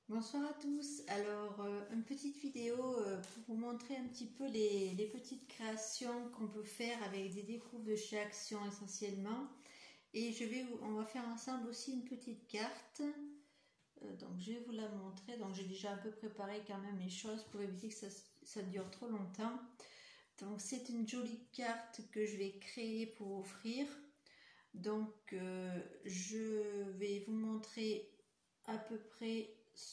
Bonsoir à tous. Alors, une petite vidéo pour vous montrer un petit peu les petites créations qu'on peut faire avec des découpes de chez Action essentiellement. Et on va faire ensemble aussi une petite carte. Donc, je vais vous la montrer. Donc, j'ai déjà un peu préparé quand même les choses pour éviter que ça dure trop longtemps. Donc, c'est une jolie carte que je vais créer pour offrir. Donc, je vais vous montrer à peu près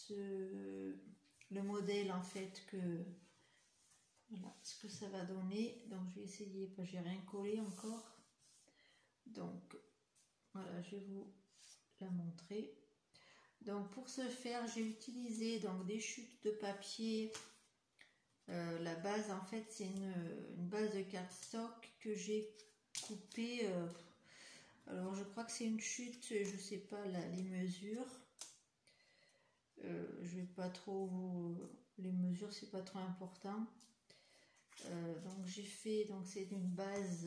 le modèle en fait voilà ce que ça va donner. Donc je vais essayer, pas j'ai rien collé encore, donc voilà, je vais vous la montrer. Donc pour ce faire, j'ai utilisé donc des chutes de papier. La base en fait c'est une base de cardstock que j'ai coupée. Alors je crois que c'est une chute, je sais pas les mesures. Je vais pas trop les mesures, c'est pas trop important. Donc j'ai fait, donc c'est une base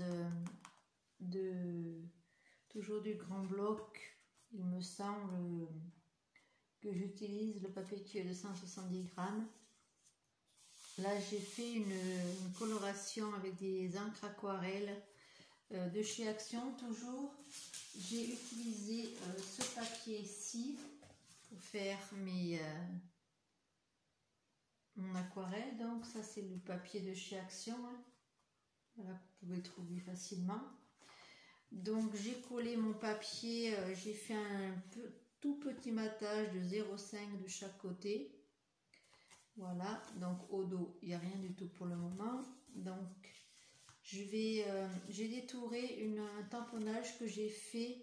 toujours du grand bloc. Il me semble que j'utilise le papier qui est de 170 grammes. Là j'ai fait une coloration avec des encres aquarelles de chez Action toujours. J'ai utilisé ce papier ici pour faire mon aquarelle. Donc ça c'est le papier de chez Action, hein. Voilà, vous pouvez trouver facilement. Donc j'ai collé mon papier, j'ai fait tout petit matage de 0,5 de chaque côté. Voilà, donc au dos il n'y a rien du tout pour le moment. Donc j'ai détouré un tamponnage que j'ai fait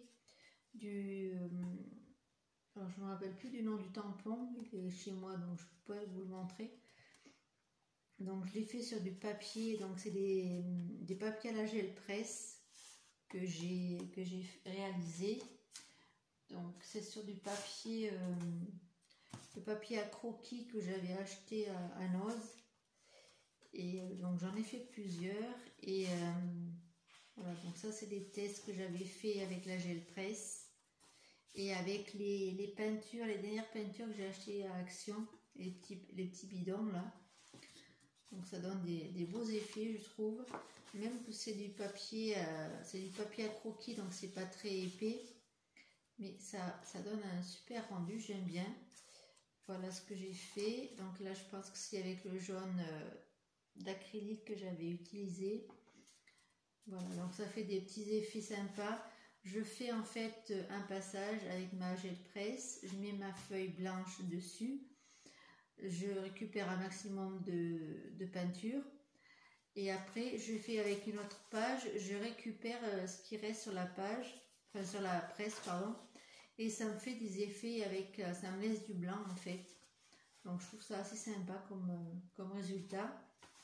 alors je ne me rappelle plus du nom du tampon, il est chez moi donc je pourrais vous le montrer. Donc je l'ai fait sur du papier, donc c'est des papiers à la gel presse que j'ai réalisé. Donc c'est sur du papier, le papier à croquis que j'avais acheté à Noz. Et donc j'en ai fait plusieurs. Et voilà, donc ça c'est des tests que j'avais fait avec la gel presse. Et avec les peintures, les dernières peintures que j'ai achetées à Action, les petits bidons là. Donc ça donne des beaux effets, je trouve. Même que c'est du papier à croquis, donc c'est pas très épais. Mais ça donne un super rendu, j'aime bien. Voilà ce que j'ai fait. Donc là, je pense que c'est avec le jaune d'acrylique que j'avais utilisé. Voilà, donc ça fait des petits effets sympas. Je fais en fait un passage avec ma gel presse. Je mets ma feuille blanche dessus. Je récupère un maximum de peinture. Et après, je fais avec une autre page, je récupère ce qui reste sur la page, enfin sur la presse, pardon. Et ça me fait des effets ça me laisse du blanc en fait. Donc je trouve ça assez sympa comme résultat.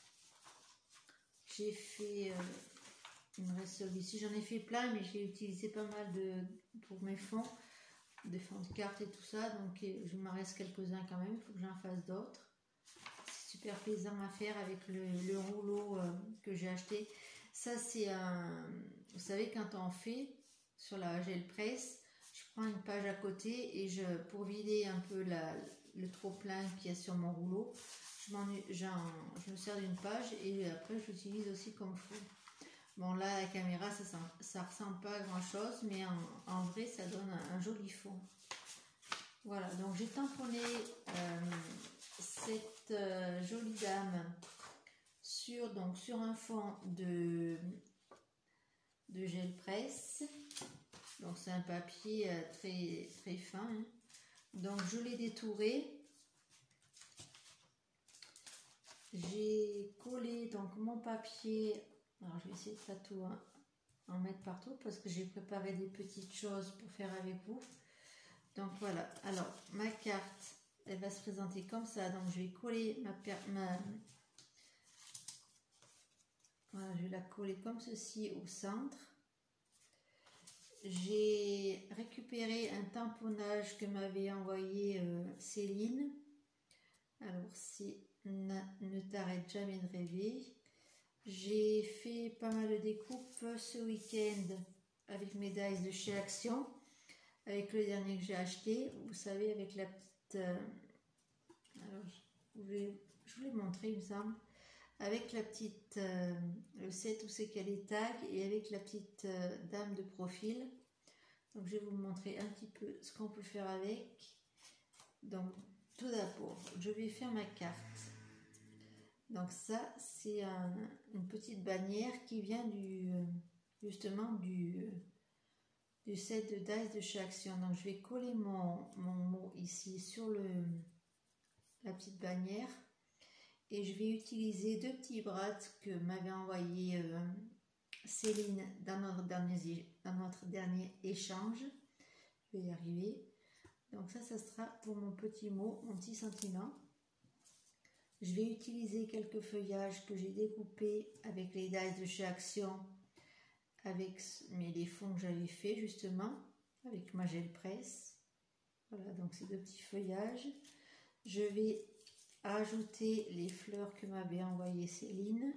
J'ai fait, il me reste celui-ci, j'en ai fait plein, mais j'ai utilisé pas mal pour mes fonds, des fonds de cartes et tout ça. Donc il m'en reste quelques-uns quand même, il faut que j'en fasse d'autres. Super plaisant à faire avec le rouleau que j'ai acheté. Ça c'est vous savez, quand on fait sur la gel presse, je prends une page à côté et pour vider un peu le trop plein qu'il y a sur mon rouleau, je me sers d'une page et après je l'utilise aussi comme fond. Bon là la caméra ça ressemble pas à grand chose, mais en vrai ça donne un joli fond. Voilà, donc j'ai tamponné cette jolie dame sur un fond de gel presse. Donc c'est un papier très très fin, hein. Donc je l'ai détouré. J'ai collé donc mon papier. Alors je vais essayer de pas tout en mettre partout parce que j'ai préparé des petites choses pour faire avec vous. Donc voilà, alors ma carte elle va se présenter comme ça. Donc je vais coller voilà, je vais la coller comme ceci au centre. J'ai récupéré un tamponnage que m'avait envoyé Céline. Alors c'est Ne t'arrête jamais de rêver. J'ai fait pas mal de découpes ce week-end avec mes dies de chez Action, avec le dernier que j'ai acheté, vous savez, avec la petite Alors, je vous l'ai montré, il me semble, avec la petite, le 7 où c'est qu'elle est tag et avec la petite dame de profil. Donc, je vais vous montrer un petit peu ce qu'on peut faire avec. Donc, tout d'abord, je vais faire ma carte. Donc ça, c'est une petite bannière qui vient justement du set de dice de chez Action. Donc je vais coller mon mot ici sur la petite bannière et je vais utiliser deux petits brads que m'avait envoyé Céline dans notre dernier échange. Je vais y arriver. Donc ça sera pour mon petit mot, mon petit sentiment. Je vais utiliser quelques feuillages que j'ai découpés avec les dies de chez Action, avec les fonds que j'avais fait justement, avec ma gel presse. Voilà, donc ces deux petits feuillages. Je vais ajouter les fleurs que m'avait envoyé Céline.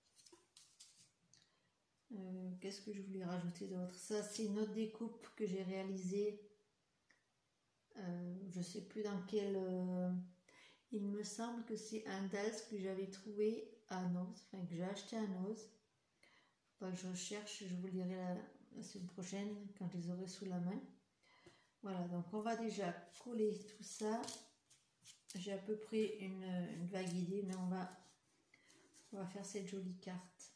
Qu'est-ce que je voulais rajouter d'autre? Ça, c'est une autre découpe que j'ai réalisée. Je ne sais plus dans quel... il me semble que c'est un DAS que j'avais trouvé à Noz, enfin que j'ai acheté à Noz. Faut que je recherche, je vous le dirai la semaine prochaine quand je les aurai sous la main. Voilà, donc on va déjà coller tout ça. J'ai à peu près une vague idée, mais on va faire cette jolie carte.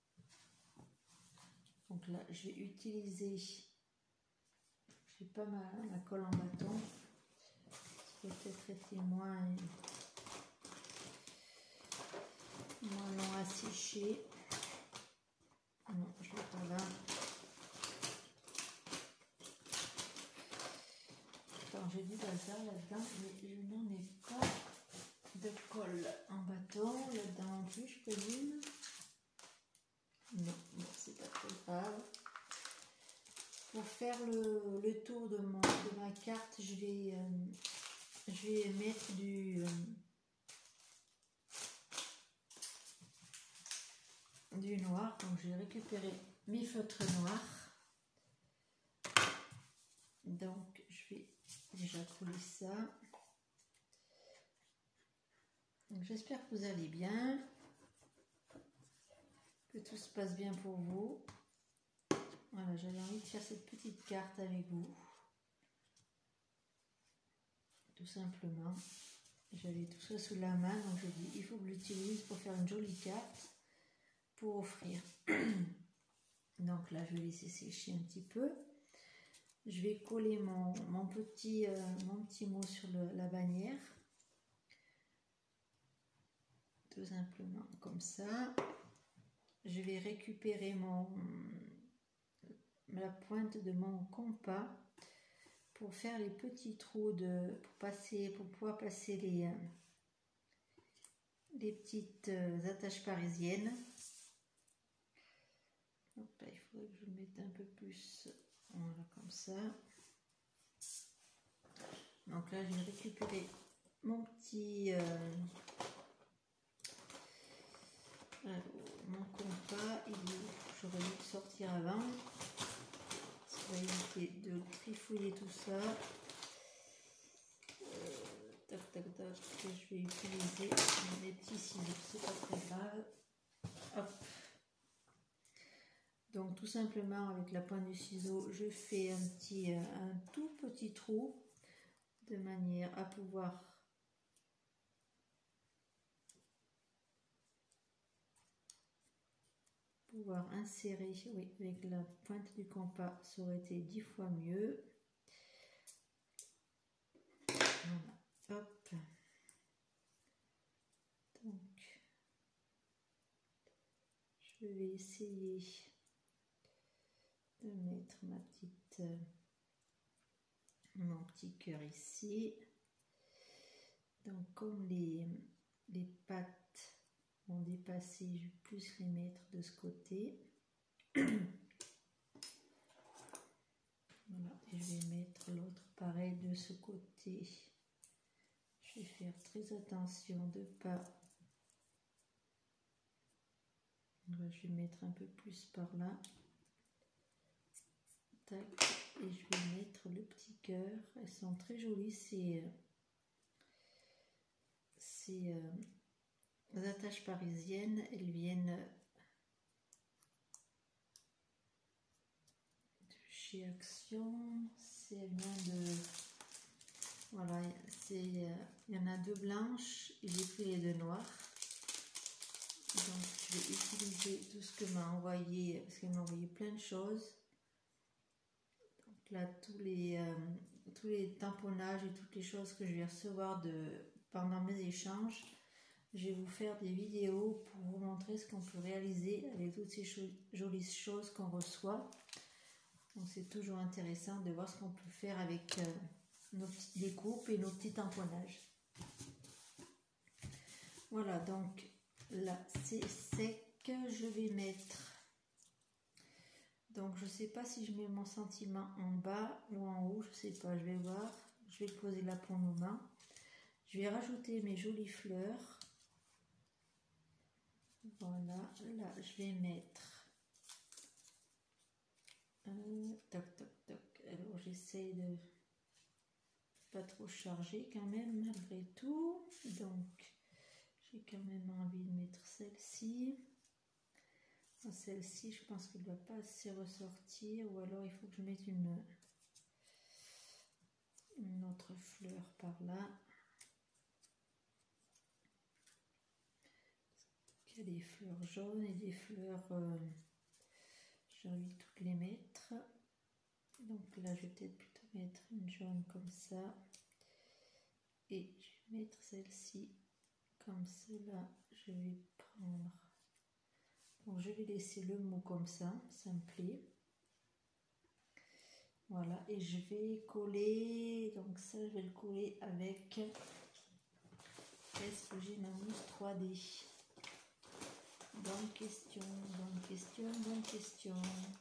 Donc là, je vais utiliser, j'ai pas ma colle en bâton. Peut-être été moins long à sécher. Non, je l'ai pas là. Attends, j'ai du bazar là-dedans, mais je n'en ai pas de colle en bâton. Là-dedans non plus, je présume. Non, c'est pas très grave. Pour faire le tour de ma carte, je vais mettre du noir. Donc je vais récupérer mes feutres noirs. Donc je vais déjà coller ça. J'espère que vous allez bien, que tout se passe bien pour vous. Voilà, j'avais envie de faire cette petite carte avec vous. Tout simplement. J'avais tout ça sous la main, donc je dis il faut que je l'utilise pour faire une jolie carte pour offrir. Donc là, je vais laisser sécher un petit peu. Je vais coller mon petit mot sur la bannière. Tout simplement comme ça. Je vais récupérer la pointe de mon compas pour faire les petits trous pour pouvoir passer les petites attaches parisiennes. Hop, là, il faudrait que je le mette un peu plus, voilà, comme ça. Donc là, j'ai récupéré mon petit mon compas. J'aurais dû le sortir avant. Ça va éviter de trifouiller tout ça. Tac, tac, tac. Je vais utiliser mes petits ciseaux, c'est pas très grave. Hop. Donc tout simplement avec la pointe du ciseau, je fais un tout petit trou de manière à pouvoir insérer. Oui, avec la pointe du compas, ça aurait été 10 fois mieux. Voilà, hop. Donc, je vais essayer de mettre mon petit cœur ici. Donc, comme les pattes ont dépassé, je vais plus les mettre de ce côté. Voilà, et je vais mettre l'autre pareil de ce côté. Je vais faire très attention de pas. Je vais mettre un peu plus par là. Tac, et je vais mettre le petit cœur. Elles sont très jolies, ces attaches parisiennes, elles viennent de chez Action. Elles viennent de... Voilà, il y en a 2 blanches et j'ai pris les 2 noires. Donc je vais utiliser tout ce que m'a envoyé, parce qu'elle m'a envoyé plein de choses. Donc là, tous les tamponnages et toutes les choses que je vais recevoir pendant mes échanges, je vais vous faire des vidéos pour vous montrer ce qu'on peut réaliser avec toutes ces jolies choses qu'on reçoit. Donc c'est toujours intéressant de voir ce qu'on peut faire avec nos petites découpes et nos petits tamponnages. Voilà, donc là c'est sec. Je vais mettre, donc je sais pas si je mets mon sentiment en bas ou en haut, je sais pas, je vais voir. Je vais le poser là pour le moment. Je vais rajouter mes jolies fleurs. Voilà, là je vais mettre toc toc toc. Alors j'essaie de pas trop charger quand même malgré tout. Donc j'ai quand même envie de mettre celle-ci. Celle-ci, je pense qu'elle ne doit pas assez ressortir, ou alors il faut que je mette une autre fleur par là. Il y a des fleurs jaunes et des fleurs, j'ai envie de toutes les mettre. Donc là, je vais peut-être plutôt mettre une jaune comme ça. Et je vais mettre celle-ci comme cela. Je vais prendre... Donc je vais laisser le mot comme ça me plaît. Voilà, et je vais coller, donc ça je vais le coller avec, est-ce que j'ai ma mousse 3D? Bonne question, bonne question, bonne question.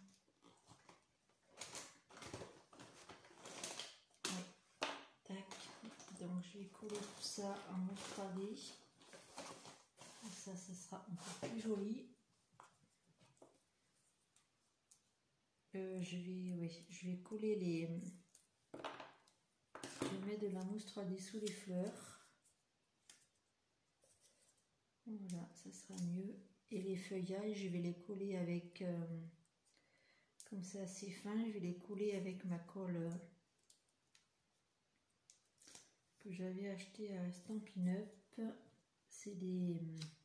Oui, tac, donc je vais coller tout ça en mousse 3D. Ça sera encore plus joli. Je vais coller les... Je vais mettre de la mousse 3D sous les fleurs. Voilà, ça sera mieux. Et les feuillages, je vais les coller avec... comme c'est assez fin, je vais les coller avec ma colle que j'avais acheté à Stampin' Up. C'est des...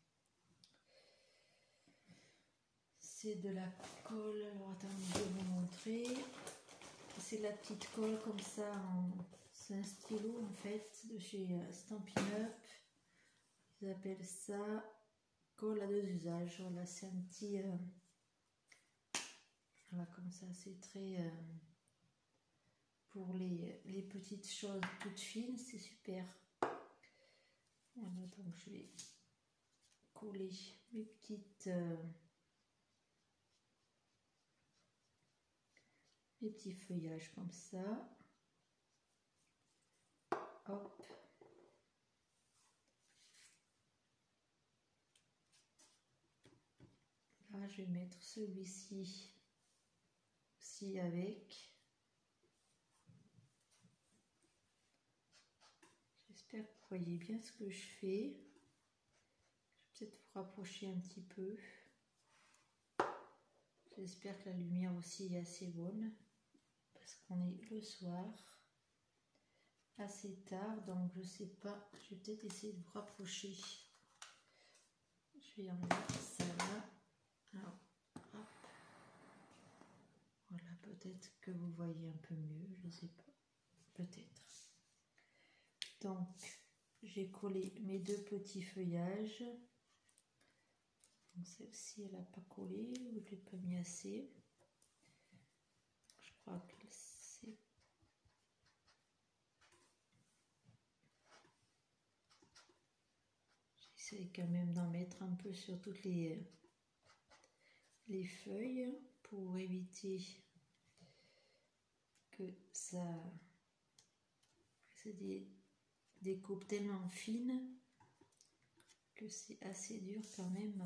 C'est de la colle, alors attendez, je vais vous montrer. C'est la petite colle comme ça, c'est un stylo en fait, de chez Stampin' Up. Ils appellent ça colle à 2 usages. Voilà, c'est un petit... voilà, comme ça, c'est très... pour les petites choses toutes fines, c'est super. Voilà, donc je vais coller mes petites... les petits feuillages comme ça. Hop. Là, je vais mettre celui-ci aussi avec. J'espère que vous voyez bien ce que je fais. Je vais peut-être vous rapprocher un petit peu. J'espère que la lumière aussi est assez bonne. Parce qu'on est le soir, assez tard, donc je sais pas, je vais peut-être essayer de vous rapprocher. Je vais enlever ça là. Alors, hop. Voilà, peut-être que vous voyez un peu mieux, je sais pas, peut-être. Donc, j'ai collé mes 2 petits feuillages. Donc celle-ci, elle n'a pas collé, ou je l'ai pas mis assez. Je crois que c'est... J'essaie quand même d'en mettre un peu sur toutes les feuilles pour éviter que ça... C'est des coupes tellement fines que c'est assez dur quand même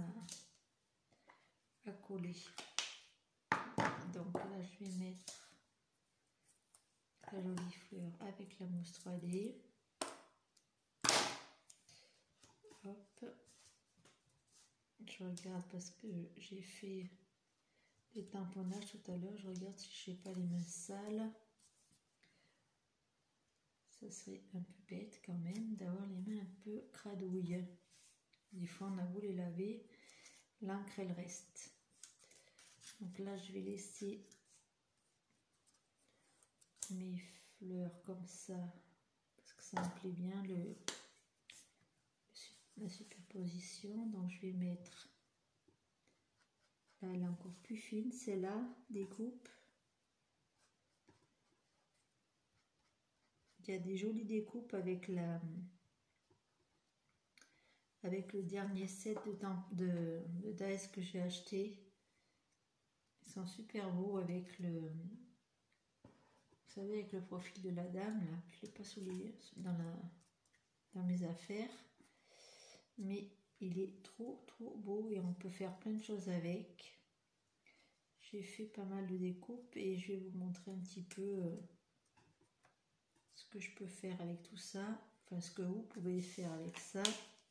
à coller. Donc là, je vais mettre la jolie fleur avec la mousse 3D. Hop. Je regarde parce que j'ai fait des tamponnages tout à l'heure. Je regarde si je n'ai pas les mains sales. Ça serait un peu bête quand même d'avoir les mains un peu cradouilles. Des fois on a beau les laver, l'encre elle reste. Donc là je vais laisser mes fleurs comme ça parce que ça me plaît bien la superposition. Donc je vais mettre, là elle est encore plus fine, celle-là, découpe. Il y a des jolies découpes avec le dernier set de dies que j'ai acheté. Ils sont super beaux avec vous savez, avec le profil de la dame là. Je l'ai pas sous dans mes affaires, mais il est trop beau et on peut faire plein de choses avec. J'ai fait pas mal de découpes et je vais vous montrer un petit peu ce que je peux faire avec tout ça, enfin ce que vous pouvez faire avec ça.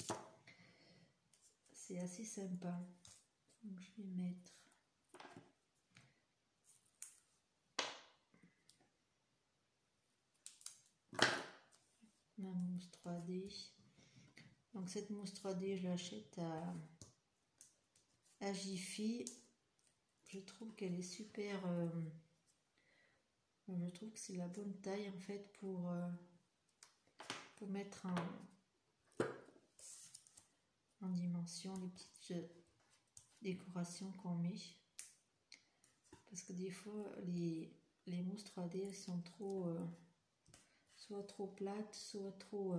C'est assez sympa. Donc je vais mettre ma mousse 3D. Donc cette mousse 3D je l'achète à Jiffy. Je trouve qu'elle est super, je trouve que c'est la bonne taille en fait pour mettre en dimension les petites décorations qu'on met, parce que des fois les mousses 3D elles sont trop soit trop plates, soit trop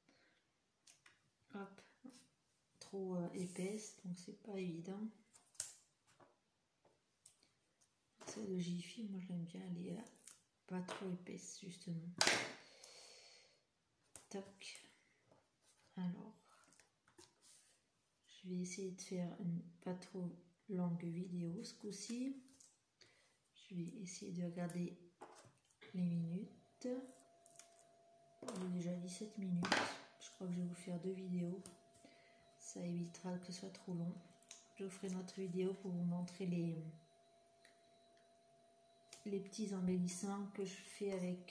épaisses, donc c'est pas évident. Celle de Jiffy, moi je l'aime bien, elle est pas trop épaisse justement. Toc. Alors je vais essayer de faire une pas trop longue vidéo ce coup-ci. Je vais essayer de regarder les minutes. J'ai déjà 17 minutes. Je crois que je vais vous faire 2 vidéos. Ça évitera que ce soit trop long. Je ferai une autre vidéo pour vous montrer les petits embellissants que je fais avec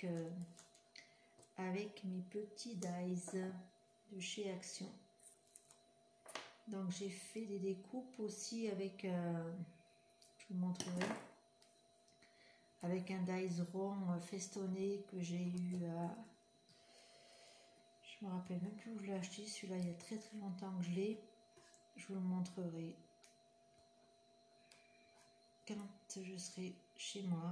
mes petits dies de chez Action. Donc j'ai fait des découpes aussi avec, je vous montrerai, avec un dies rond festonné que j'ai eu à, je me rappelle même plus où je l'ai acheté, celui-là il y a très longtemps que je l'ai. Je vous le montrerai quand je serai chez moi.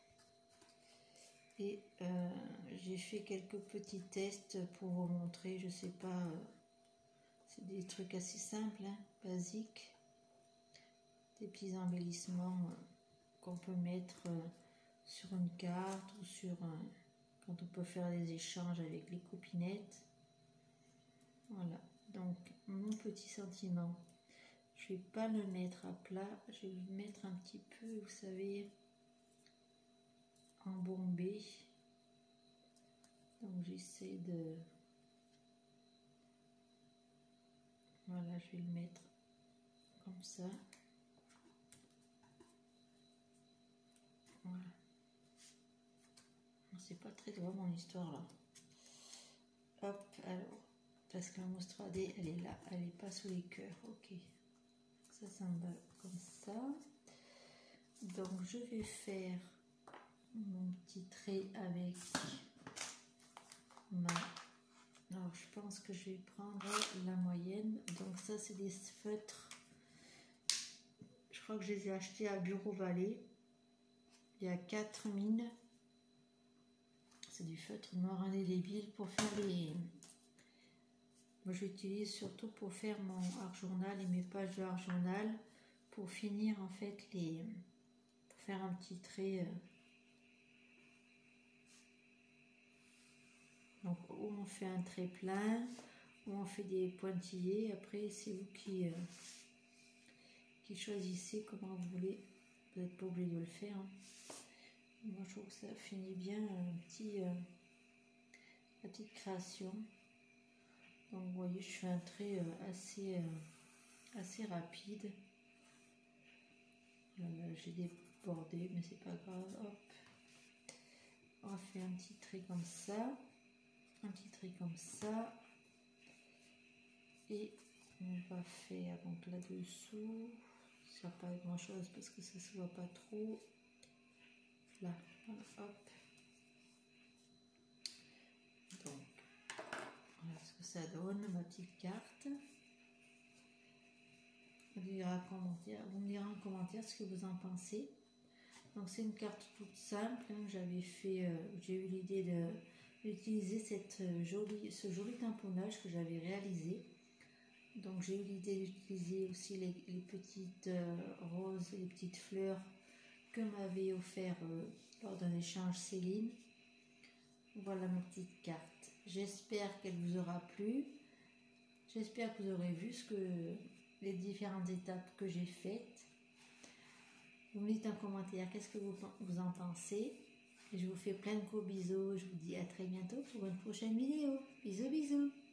Et j'ai fait quelques petits tests pour vous montrer, je sais pas, c'est des trucs assez simples, hein, basiques, des petits embellissements qu'on peut mettre sur une carte ou sur quand on peut faire des échanges avec les copinettes. Voilà, donc mon petit sentiment, je vais pas le mettre à plat, je vais le mettre un petit peu, vous savez, embombé. Donc j'essaie de, voilà, je vais le mettre comme ça. Voilà. C'est pas très droit mon histoire là. Hop, alors, parce que la mousse 3D elle est là, elle est pas sous les cœurs. Ok, ça s'emballe comme ça. Donc je vais faire mon petit trait avec ma, alors je pense que je vais prendre la moyenne. Donc ça c'est des feutres, je crois que je les ai achetés à Bureau Vallée. Il y a 4 mines. C'est du feutre noir indélébile pour faire les... Moi j'utilise surtout pour faire mon art journal et mes pages de art journal, pour finir en fait pour faire un petit trait. Donc où on fait un trait plein, où on fait des pointillés. Après c'est vous qui choisissez comment vous voulez. Vous n'êtes pas obligé de le faire. Hein. Moi je trouve que ça finit bien la petite création. Donc vous voyez, je fais un trait assez rapide. J'ai débordé, mais c'est pas grave. Hop. On fait un petit trait comme ça. Un petit trait comme ça. Et on va faire donc là-dessous. Ça n'a pas grand chose parce que ça se voit pas trop. Là, voilà, hop. Donc, voilà ce que ça donne, ma petite carte. Vous me direz en commentaire ce que vous en pensez. Donc c'est une carte toute simple. Hein, j'ai eu l'idée d'utiliser ce joli tamponnage que j'avais réalisé. Donc j'ai eu l'idée d'utiliser aussi les petites roses, les petites fleurs que m'avait offert lors d'un échange Céline. Voilà ma petite carte. J'espère qu'elle vous aura plu. J'espère que vous aurez vu les différentes étapes que j'ai faites. Vous me dites en commentaire qu'est-ce que vous en pensez. Et je vous fais plein de gros bisous. Je vous dis à très bientôt pour une prochaine vidéo. Bisous bisous.